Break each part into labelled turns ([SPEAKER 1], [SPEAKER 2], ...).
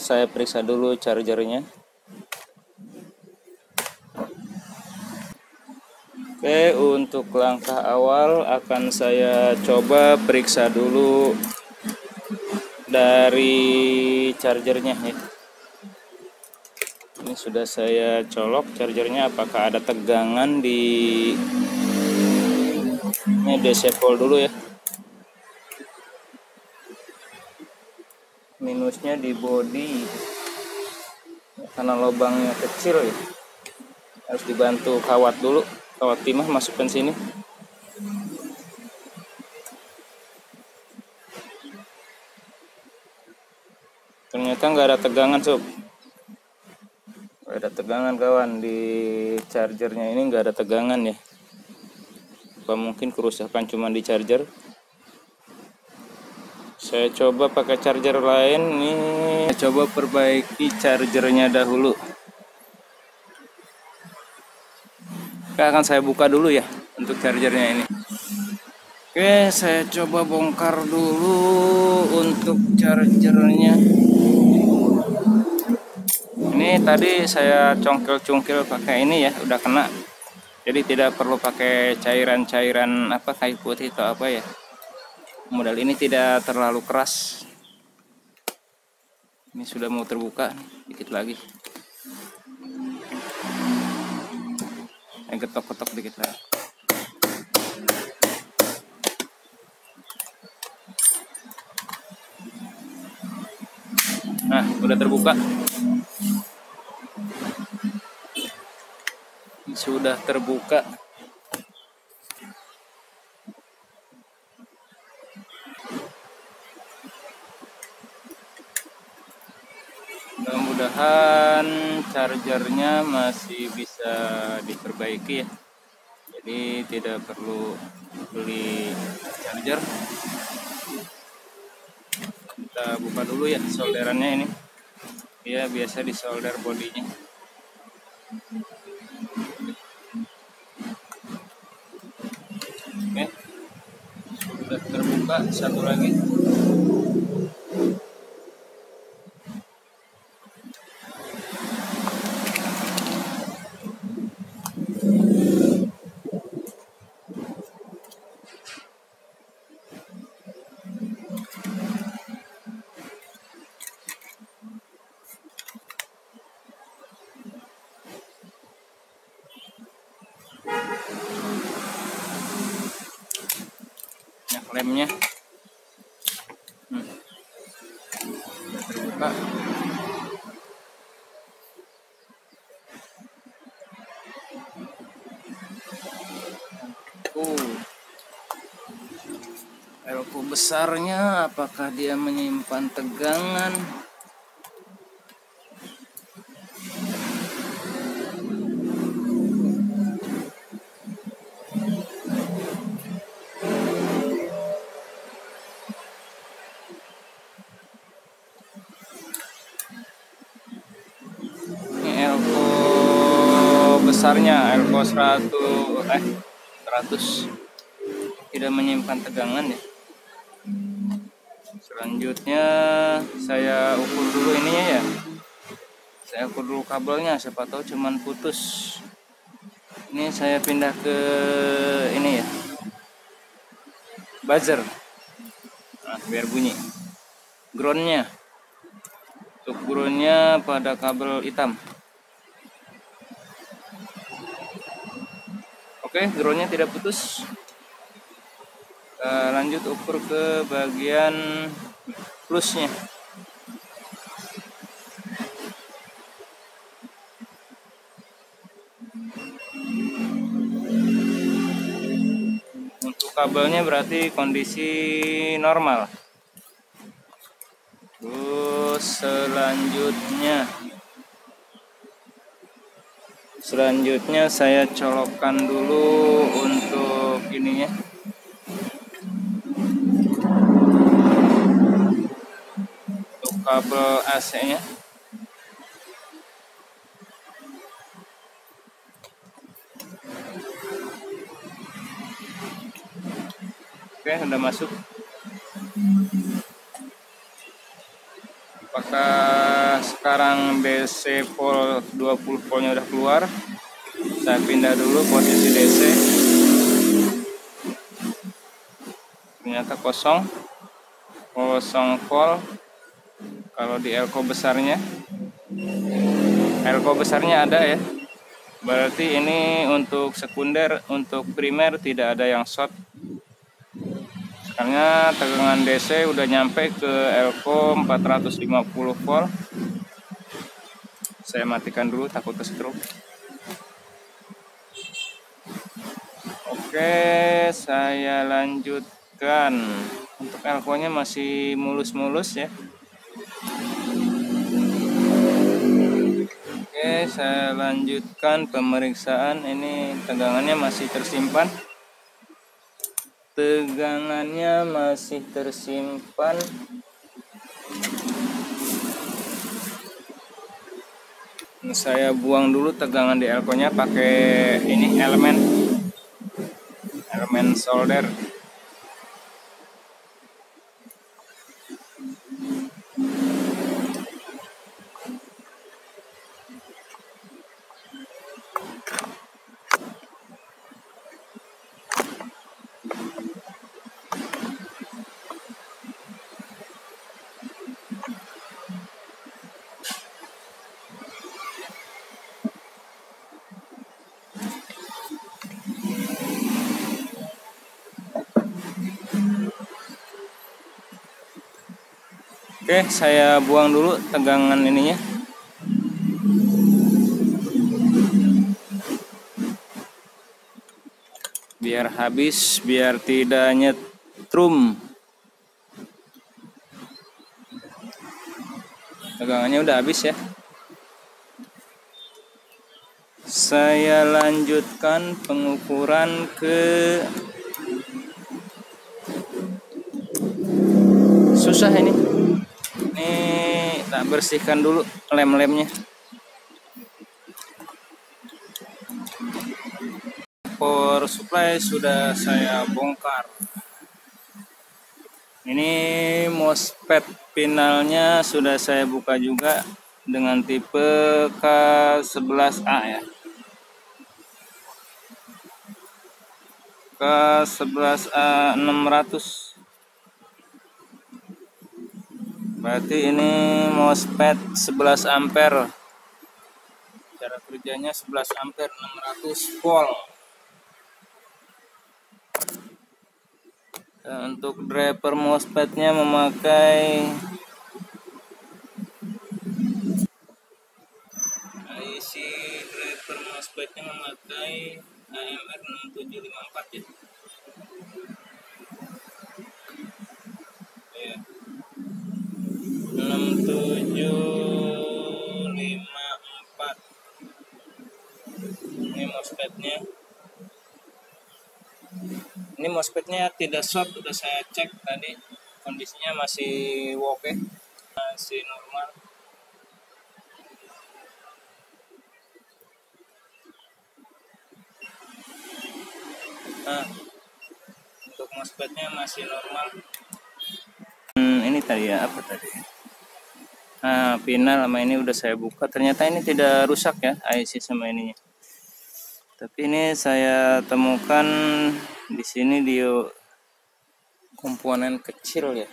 [SPEAKER 1] Saya periksa dulu chargernya. Oke, untuk langkah awal akan saya coba periksa dulu dari chargernya ya. Ini sudah saya colok chargernya, apakah ada tegangan di ini. Disable dulu ya. Minusnya di body karena lubangnya kecil ya, harus dibantu kawat dulu, kawat timah masukkan sini. Ternyata nggak ada tegangan sob, nggak ada tegangan kawan, di chargernya ini nggak ada tegangan ya. Apa mungkin kerusakan cuma di charger? Saya coba pakai charger lain nih. Saya coba perbaiki chargernya dahulu. Oke, akan saya buka dulu ya untuk chargernya ini. Oke, saya coba bongkar dulu untuk chargernya. Ini tadi saya congkel-congkel pakai ini ya, udah kena. Jadi tidak perlu pakai cairan-cairan apa kayu putih atau apa ya. Model ini tidak terlalu keras. Ini sudah mau terbuka, dikit lagi. Ketok-ketok dikit lagi. Nah, udah terbuka. Sudah terbuka. Mudah-mudahan chargernya masih bisa diperbaiki ya. Jadi tidak perlu beli charger. Kita buka dulu ya solderannya ini. Ya, biasa disolder bodinya. Oke. Sudah terbuka, satu lagi. Lemnya terbuka. Elko besarnya, apakah dia menyimpan tegangan? Besarnya Elko 100 tidak menyimpan tegangan ya. Selanjutnya saya ukur dulu ininya ya. Saya ukur dulu kabelnya, siapa tahu cuman putus. Ini saya pindah ke ini ya, buzzer. Nah, biar bunyi. Groundnya, untuk groundnya pada kabel hitam. Oke, groundnya tidak putus. Lanjut ukur ke bagian plusnya. Untuk kabelnya berarti kondisi normal. Terus selanjutnya saya colokkan dulu untuk ininya, untuk kabel AC-nya. Oke, udah masuk. Apakah sekarang DC volt 20 voltnya udah keluar? Saya pindah dulu posisi DC. Ternyata kosong volt. Kalau di elko besarnya ada ya. Berarti ini untuk sekunder, untuk primer tidak ada yang short. Karena tegangan DC udah nyampe ke elko 450 volt. Saya matikan dulu, takut ke stroke. Oke, saya lanjutkan. Untuk elko-nya masih mulus-mulus ya. Oke, saya lanjutkan pemeriksaan. Ini tegangannya masih tersimpan. Ini saya buang dulu tegangan di elko-nya pakai ini elemen solder. Oke, saya buang dulu tegangan ininya. Biar habis, biar tidak nyetrum. Tegangannya udah habis ya. Saya lanjutkan pengukuran ke susah ini. Tak bersihkan dulu lem-lemnya. Power supply sudah saya bongkar. Ini MOSFET pinalnya sudah saya buka juga dengan tipe K11A ya. K11A 600. Berarti ini MOSFET 11 ampere. Cara kerjanya 11 ampere 600 volt. Dan untuk driver MOSFET-nya memakai IC driver MOSFET-nya memakai AMR 6754 ya. Ya. 6754. Ini MOSFET-nya. Ini MOSFET-nya tidak short, udah saya cek tadi, kondisinya masih oke, masih normal. Nah, untuk MOSFET-nya masih normal. Ini tadi ya, apa tadi? Nah, pinal sama ini udah saya buka, ternyata ini tidak rusak ya, IC sama ininya. Tapi ini saya temukan di sini dia komponen kecil ya.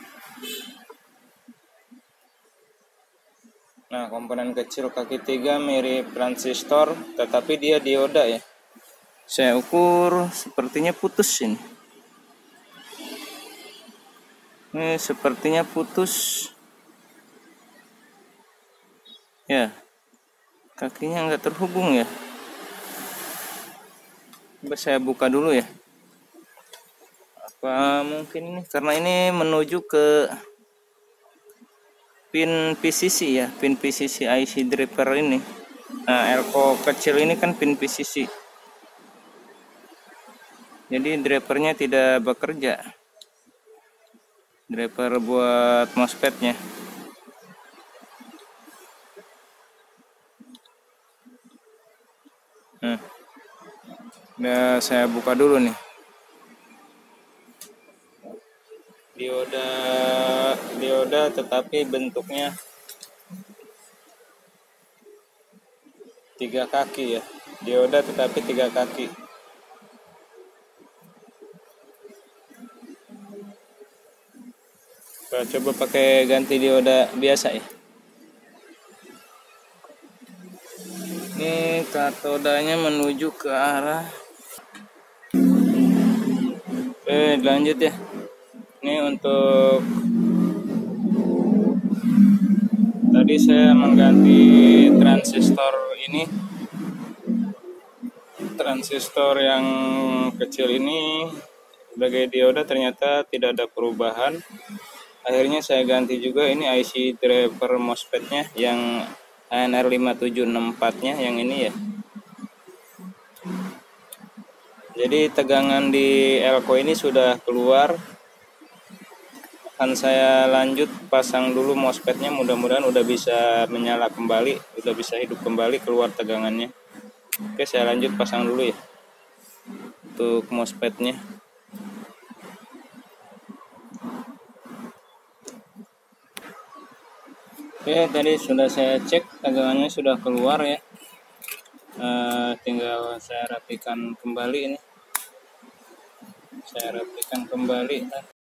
[SPEAKER 1] Nah, komponen kecil kaki 3 mirip transistor, tetapi dia dioda ya. Saya ukur sepertinya putus ini. Ini sepertinya putus. Ya, kakinya nggak terhubung ya. Coba saya buka dulu ya. Apa mungkin ini karena ini menuju ke pin PCC ya, pin PCC IC driver ini. Nah, elko kecil ini kan pin PCC. Jadi drivernya tidak bekerja. Driver buat MOSFET-nya. Udah saya buka dulu nih. Dioda dioda tetapi bentuknya 3 kaki ya, dioda tetapi 3 kaki. Kita coba pakai ganti dioda biasa ya. Ini katodanya menuju ke arah. Lanjut ya. Ini untuk tadi saya mengganti transistor ini. Transistor yang kecil ini sebagai dioda ternyata tidak ada perubahan. Akhirnya saya ganti juga ini IC driver MOSFET-nya yang ANR5764-nya yang ini ya. Jadi tegangan di elko ini sudah keluar. Akan saya lanjut pasang dulu MOSFET-nya, mudah-mudahan udah bisa menyala kembali, udah bisa hidup kembali, keluar tegangannya. Oke, saya lanjut pasang dulu ya untuk MOSFET-nya. Oke, tadi sudah saya cek tegangannya sudah keluar ya. Tinggal saya rapikan kembali ini. Saya rapikan kembali.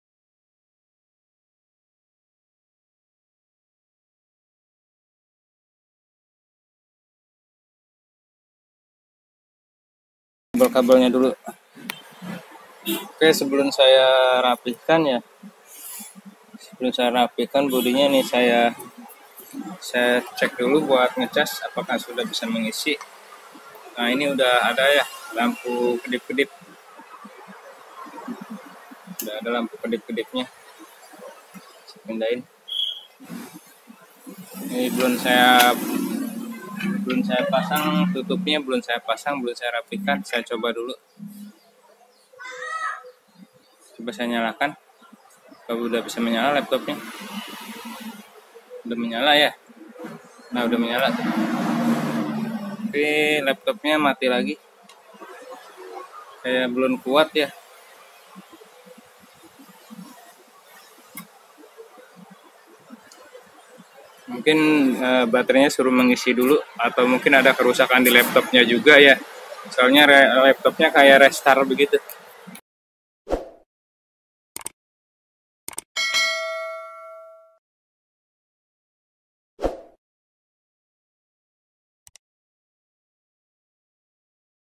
[SPEAKER 1] Kabel-kabelnya dulu. Oke, sebelum saya rapikan ya. Sebelum saya rapikan bodinya nih saya cek dulu buat ngecas apakah sudah bisa mengisi. Nah, ini udah ada ya lampu kedip-kedip. Udah ada lampu kedip-kedipnya. Saya pindahin. Ini belum saya pasang tutupnya, belum saya rapikan. Saya coba dulu. Coba saya nyalakan. Kalau udah bisa menyala laptopnya. Udah menyala ya. Nah, udah menyala tuh. Tapi laptopnya mati lagi. Kayak belum kuat ya. Mungkin baterainya suruh mengisi dulu, atau mungkin ada kerusakan di laptopnya juga ya. Soalnya laptopnya kayak restart begitu.